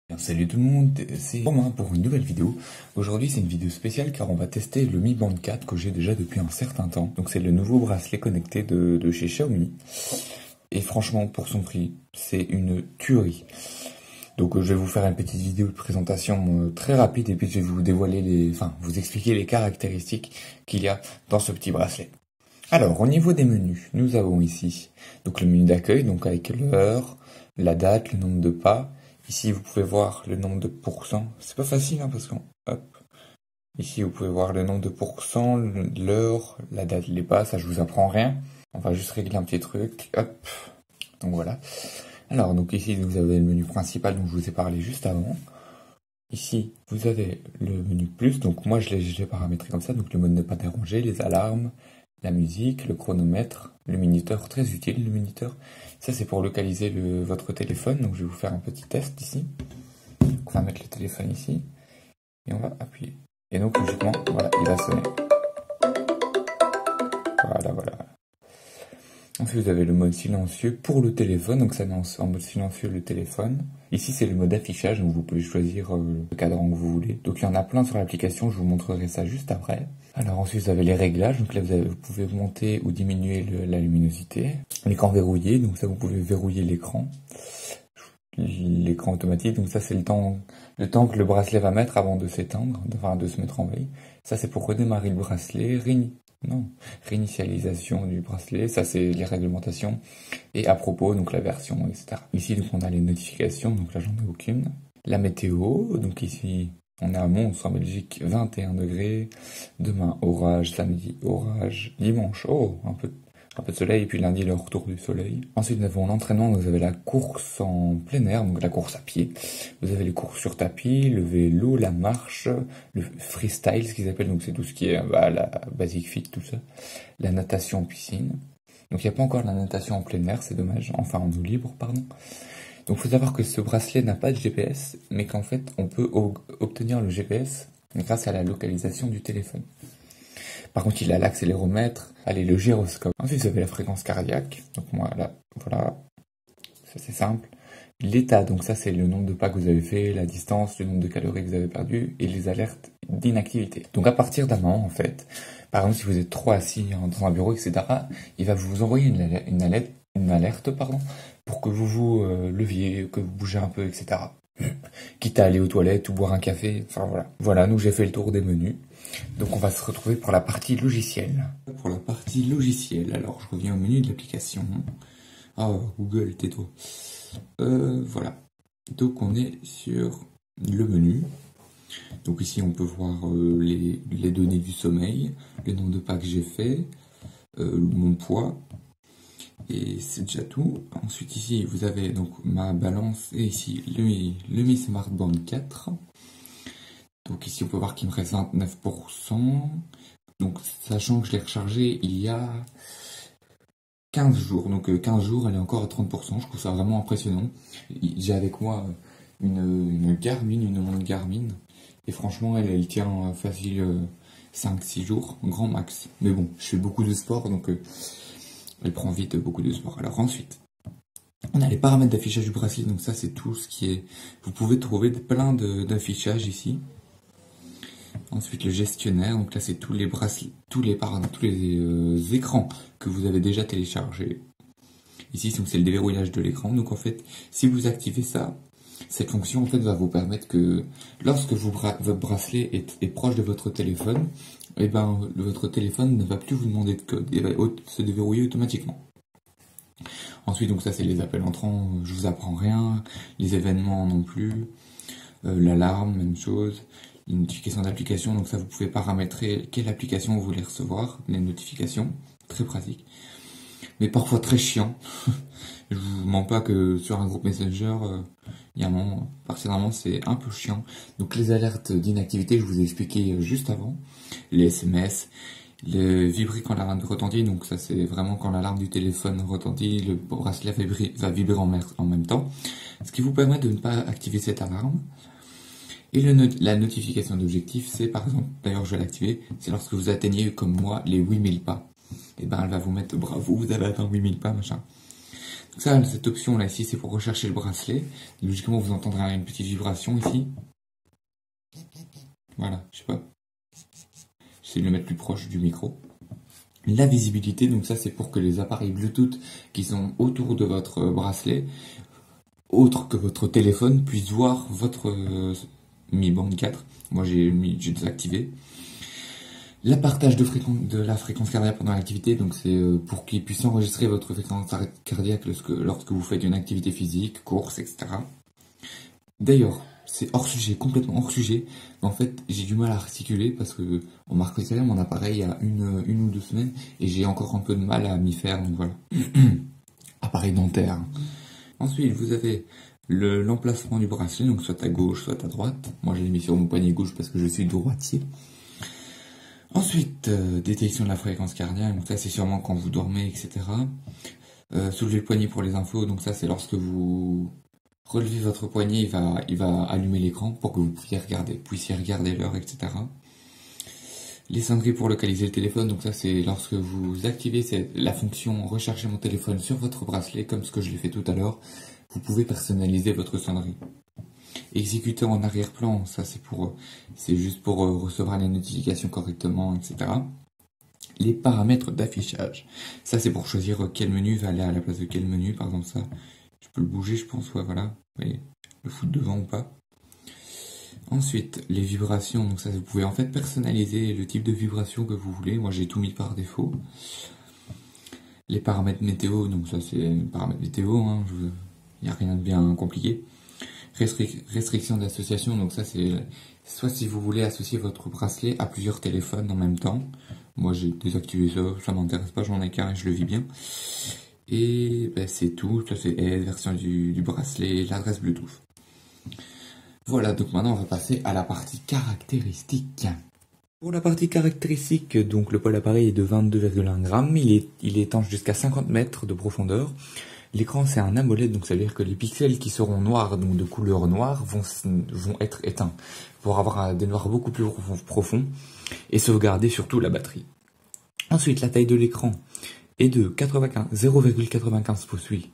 Salut tout le monde, c'est Romain pour une nouvelle vidéo. Aujourd'hui c'est une vidéo spéciale car on va tester le Mi Band 4 que j'ai déjà depuis un certain temps. Donc c'est le nouveau bracelet connecté de chez Xiaomi. Et franchement pour son prix c'est une tuerie. Donc je vais vous faire une petite vidéo de présentation très rapide et puis je vais vous dévoiler vous expliquer les caractéristiques qu'il y a dans ce petit bracelet. Alors au niveau des menus, nous avons ici donc le menu d'accueil, donc avec l'heure, la date, le nombre de pas. Ici, vous pouvez voir le nombre de pourcents. C'est pas facile, hein, parce que, hop. Ici, vous pouvez voir le nombre de pourcents, l'heure, la date, les pas. Ça, je vous apprends rien. On va juste régler un petit truc. Hop. Donc voilà. Alors, donc ici, vous avez le menu principal dont je vous ai parlé juste avant. Ici, vous avez le menu plus. Donc moi, je l'ai paramétré comme ça. Donc le mode ne pas déranger, les alarmes, la musique, le chronomètre, le minuteur, très utile le minuteur. Ça c'est pour localiser votre téléphone, donc je vais vous faire un petit test ici. On va mettre le téléphone ici, et on va appuyer. Et donc logiquement, voilà, il va sonner. Voilà. Ensuite vous avez le mode silencieux pour le téléphone, donc ça met en mode silencieux le téléphone. Ici c'est le mode affichage, donc vous pouvez choisir le cadran que vous voulez. Donc il y en a plein sur l'application, je vous montrerai ça juste après. Alors ensuite vous avez les réglages, donc là vous pouvez monter ou diminuer la luminosité. L'écran verrouillé, donc ça vous pouvez verrouiller l'écran. L'écran automatique, donc ça c'est le temps que le bracelet va mettre avant de s'éteindre, de se mettre en veille. Ça c'est pour redémarrer le bracelet, réinitialisation du bracelet, ça c'est les réglementations. Et à propos, donc la version, etc. Ici donc on a les notifications, donc là j'en ai aucune. La météo, donc ici on est à Mons en Belgique, 21 degrés. Demain orage, samedi orage, dimanche, un peu de soleil, et puis lundi le retour du soleil. Ensuite nous avons l'entraînement, vous avez la course en plein air, donc la course à pied. Vous avez les courses sur tapis, le vélo, la marche, le freestyle, ce qu'ils appellent, donc c'est tout ce qui est la basic fit, tout ça. La natation en piscine. Donc il n'y a pas encore la natation en plein air, c'est dommage, enfin en eau libre, pardon. Donc il faut savoir que ce bracelet n'a pas de GPS, mais qu'en fait on peut obtenir le GPS grâce à la localisation du téléphone. Par contre, il a l'accéléromètre, le gyroscope. Ensuite, vous avez la fréquence cardiaque. Donc voilà, ça c'est simple. L'état, donc ça c'est le nombre de pas que vous avez fait, la distance, le nombre de calories que vous avez perdu et les alertes d'inactivité. Donc à partir d'un moment, en fait, par exemple si vous êtes trop assis dans un bureau, etc., il va vous envoyer une alerte, pour que vous vous leviez, que vous bougez un peu, etc. Quitte à aller aux toilettes ou boire un café, enfin voilà. Voilà, nous j'ai fait le tour des menus. Donc on va se retrouver pour la partie logicielle. Pour la partie logicielle, alors je reviens au menu de l'application. Google, tais-toi. Voilà. Donc on est sur le menu. Donc ici on peut voir les données du sommeil, le nombre de pas que j'ai fait, mon poids. Et c'est déjà tout. Ensuite ici vous avez donc ma balance et ici le Mi Smart Band 4. Donc ici on peut voir qu'il me reste 29%. Donc sachant que je l'ai rechargé il y a 15 jours. Donc 15 jours elle est encore à 30%. Je trouve ça vraiment impressionnant. J'ai avec moi une montre Garmin. Et franchement elle tient facile 5-6 jours, grand max. Mais bon, je fais beaucoup de sport donc elle prend vite beaucoup de sport. Alors ensuite, on a les paramètres d'affichage du bracelet. Donc ça c'est tout ce qui est... Vous pouvez trouver plein d'affichages ici. Ensuite le gestionnaire, donc là c'est tous les bracelets, tous les écrans que vous avez déjà téléchargés. Ici c'est le déverrouillage de l'écran. Donc en fait, si vous activez ça, cette fonction en fait va vous permettre que lorsque votre bracelet est proche de votre téléphone, votre téléphone ne va plus vous demander de code, il va se déverrouiller automatiquement. Ensuite donc ça c'est les appels entrants, je vous apprends rien, les événements non plus, l'alarme même chose. Une notification d'application, donc ça vous pouvez paramétrer quelle application vous voulez recevoir, les notifications, très pratique, mais parfois très chiant. Je vous mens pas que sur un groupe Messenger, il y a un moment, particulièrement c'est un peu chiant. Donc les alertes d'inactivité, je vous ai expliqué juste avant, les SMS, le vibrer quand l'alarme retentit, donc ça c'est vraiment quand l'alarme du téléphone retentit, le bracelet va vibrer en même temps, ce qui vous permet de ne pas activer cette alarme. Et la notification d'objectif, c'est par exemple, d'ailleurs je vais l'activer, c'est lorsque vous atteignez comme moi les 8000 pas. Et elle va vous mettre bravo, vous avez atteint 8000 pas, machin. Donc ça, cette option là ici, c'est pour rechercher le bracelet. Logiquement, vous entendrez une petite vibration ici. Voilà, je sais pas. J'essaie de le mettre plus proche du micro. La visibilité, donc ça c'est pour que les appareils Bluetooth qui sont autour de votre bracelet, autres que votre téléphone, puissent voir votre Mi Band 4. Moi j'ai désactivé. La partage de la fréquence cardiaque pendant l'activité, donc c'est pour qu'il puisse enregistrer votre fréquence cardiaque lorsque vous faites une activité physique, course, etc. D'ailleurs, c'est hors sujet, complètement hors sujet. En fait, j'ai du mal à articuler parce que on m'a retiré mon appareil il y a une ou 2 semaines et j'ai encore un peu de mal à m'y faire, donc voilà. Appareil dentaire. Ensuite, vous avez l'emplacement du bracelet, donc soit à gauche, soit à droite. Moi, je l'ai mis sur mon poignet gauche parce que je suis droitier. Ensuite, détection de la fréquence cardiaque, donc ça c'est sûrement quand vous dormez, etc. Soulevez le poignet pour les infos, donc ça c'est lorsque vous relevez votre poignet, il va allumer l'écran pour que vous puissiez regarder l'heure, etc. Les sonneries pour localiser le téléphone, donc ça c'est lorsque vous activez la fonction rechercher mon téléphone sur votre bracelet, comme ce que je l'ai fait tout à l'heure, vous pouvez personnaliser votre sonnerie. Exécuter en arrière-plan, ça c'est juste pour recevoir les notifications correctement, etc. Les paramètres d'affichage, ça c'est pour choisir quel menu va aller à la place de quel menu, par exemple ça, je peux le bouger je pense, ouais voilà, vous voyez, le foutre devant ou pas. Ensuite, les vibrations, donc ça vous pouvez en fait personnaliser le type de vibration que vous voulez, moi j'ai tout mis par défaut. Les paramètres météo, donc ça c'est paramètres météo, hein, il n'y a rien de bien compliqué. Restriction d'association, donc ça c'est soit si vous voulez associer votre bracelet à plusieurs téléphones en même temps. Moi j'ai désactivé ça m'intéresse pas, j'en ai qu'un et je le vis bien. Et ben, c'est tout, ça c'est la version du bracelet, l'adresse Bluetooth. Voilà, donc maintenant on va passer à la partie caractéristique. Pour la partie caractéristique, donc le poids de l'appareil est de 22,1 grammes, il est étanche jusqu'à 50 mètres de profondeur. L'écran c'est un AMOLED, donc ça veut dire que les pixels qui seront noirs, donc de couleur noire, vont être éteints pour avoir des noirs beaucoup plus profonds et sauvegarder surtout la batterie. Ensuite, la taille de l'écran est de 0,95 pouces, oui.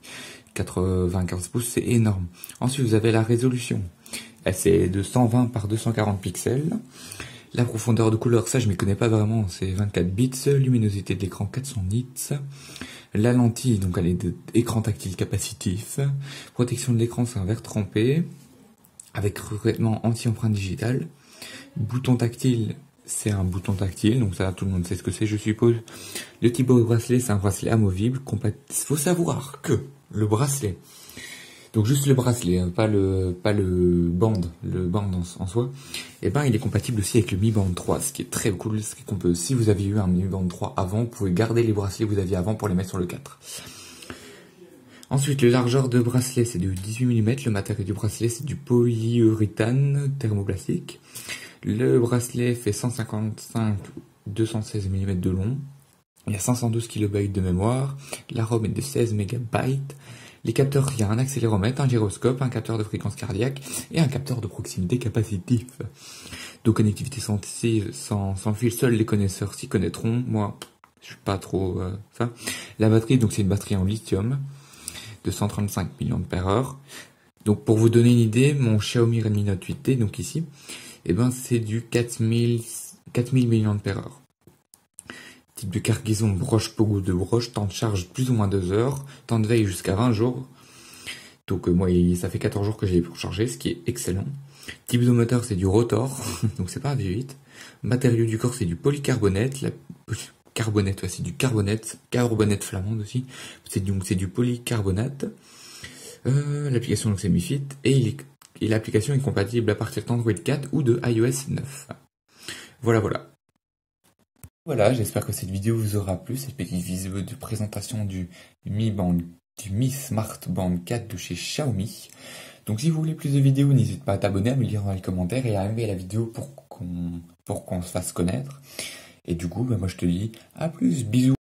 95 pouces, c'est énorme. Ensuite, vous avez la résolution. C'est de 120 par 240 pixels. La profondeur de couleur, ça je m'y connais pas vraiment, c'est 24 bits. Luminosité de l'écran 400 nits. La lentille, donc elle est d'écran tactile capacitif. Protection de l'écran, c'est un verre trempé. Avec revêtement anti-empreinte digitale. Bouton tactile, c'est un bouton tactile, donc ça tout le monde sait ce que c'est je suppose. Le type de bracelet, c'est un bracelet amovible. Il faut savoir que le bracelet, donc juste le bracelet, hein, pas le band en soi, et ben il est compatible aussi avec le Mi Band 3, ce qui est très cool, c'est qu'on peut, si vous aviez eu un Mi Band 3 avant, vous pouvez garder les bracelets que vous aviez avant pour les mettre sur le 4. Ensuite, le largeur de bracelet, c'est de 18 mm, le matériau du bracelet, c'est du polyuréthane thermoplastique. Le bracelet fait 155-216 mm de long, il y a 512 KB de mémoire, la ROM est de 16 MB. Les capteurs, il y a un accéléromètre, un gyroscope, un capteur de fréquence cardiaque et un capteur de proximité capacitif. De connectivité sans fil, seuls les connaisseurs s'y connaîtront. Moi, je suis pas trop ça. La batterie, donc c'est une batterie en lithium de 135 mAh. Donc pour vous donner une idée, mon Xiaomi Redmi Note 8T, donc ici, eh ben c'est du 4000 mAh. Type de cargaison, broche Pogo de broche, temps de charge plus ou moins 2 heures, temps de veille jusqu'à 20 jours. Donc moi ça fait 14 jours que j'ai pour charger, ce qui est excellent. Type de moteur c'est du Rotor, donc c'est pas un V8. Matériau du corps c'est du polycarbonate, c'est du carbonate flamande aussi. C'est du polycarbonate. L'application donc c'est Mi Fit et l'application est compatible à partir d'Android 4 ou de iOS 9. Voilà. Voilà, j'espère que cette vidéo vous aura plu, cette petite vidéo de présentation du Mi Smart Band 4 de chez Xiaomi. Donc si vous voulez plus de vidéos, n'hésitez pas à t'abonner, à me lire dans les commentaires et à aimer la vidéo pour qu'on se fasse connaître. Et du coup, moi je te dis à plus, bisous.